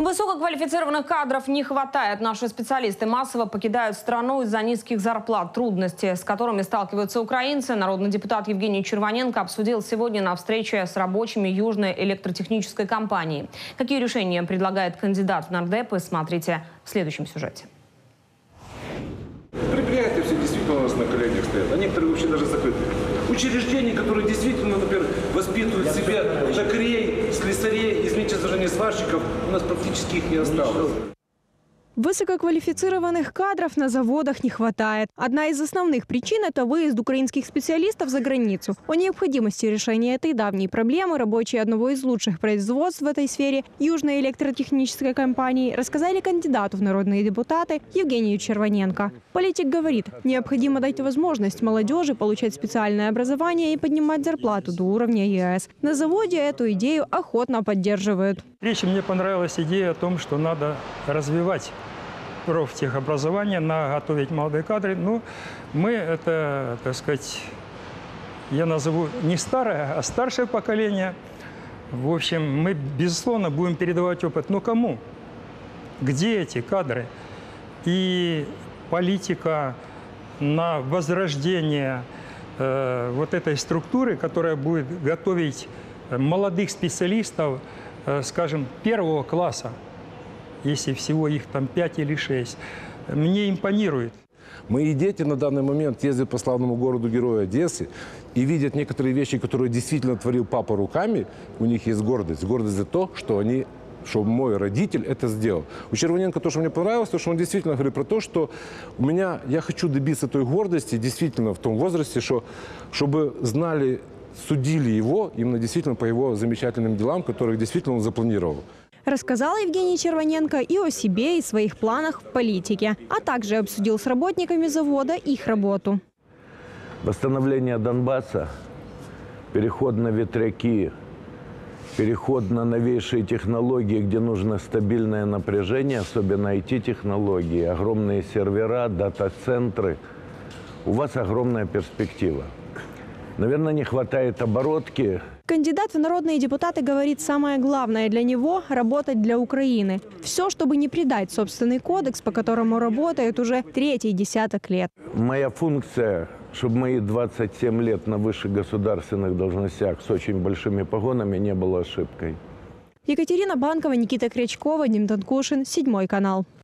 Высококвалифицированных кадров не хватает. Наши специалисты массово покидают страну из-за низких зарплат. Трудности, с которыми сталкиваются украинцы, народный депутат Евгений Червоненко обсудил сегодня на встрече с рабочими Южной электротехнической компании. Какие решения предлагает кандидат в нардепы, смотрите в следующем сюжете. Предприятия все действительно у нас на коленях стоят, а некоторые вообще даже закрыты. Учреждения, которые действительно, например, воспитывают в себе токарей, слесарей, извините за выражение, сварщиков, у нас практически их не осталось. Высококвалифицированных кадров на заводах не хватает. Одна из основных причин – это выезд украинских специалистов за границу. О необходимости решения этой давней проблемы рабочие одного из лучших производств в этой сфере Южной электротехнической компании рассказали кандидату в народные депутаты Евгению Червоненко. Политик говорит, необходимо дать возможность молодежи получать специальное образование и поднимать зарплату до уровня ЕС. На заводе эту идею охотно поддерживают. Мне понравилась идея о том, что надо развивать профтехобразование, готовить молодые кадры. Но мы это, так сказать, я назову не старое, а старшее поколение. В общем, мы, безусловно, будем передавать опыт. Но кому? Где эти кадры? И политика на возрождение вот этой структуры, которая будет готовить молодых специалистов, скажем, первого класса, если всего их там 5 или 6, мне импонирует. Мои дети на данный момент ездят по славному городу-герою Одессы и видят некоторые вещи, которые действительно творил папа руками. У них есть гордость. Гордость за то, что мой родитель это сделал. У Червоненко то, что мне понравилось, то, что он действительно говорит про то, что я хочу добиться той гордости действительно в том возрасте, чтобы знали, судили его именно действительно по его замечательным делам, которых действительно он запланировал. Рассказал Евгений Червоненко и о себе, и своих планах в политике, а также обсудил с работниками завода их работу. Восстановление Донбасса, переход на ветряки, переход на новейшие технологии, где нужно стабильное напряжение, особенно IT-технологии, огромные сервера, дата-центры. У вас огромная перспектива. Наверное, не хватает оборотки. Кандидат в народные депутаты говорит, самое главное для него – работать для Украины. Все, чтобы не предать собственный кодекс, по которому работает уже 3-й десяток лет. Моя функция, чтобы мои 27 лет на высших государственных должностях с очень большими погонами не было ошибкой. Екатерина Банкова, Никита Крячкова, Дим Танкушин, 7 канал.